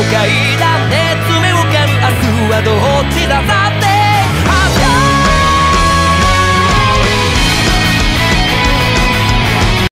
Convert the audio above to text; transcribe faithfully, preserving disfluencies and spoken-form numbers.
快だね、爪を噛む明日はどっちださ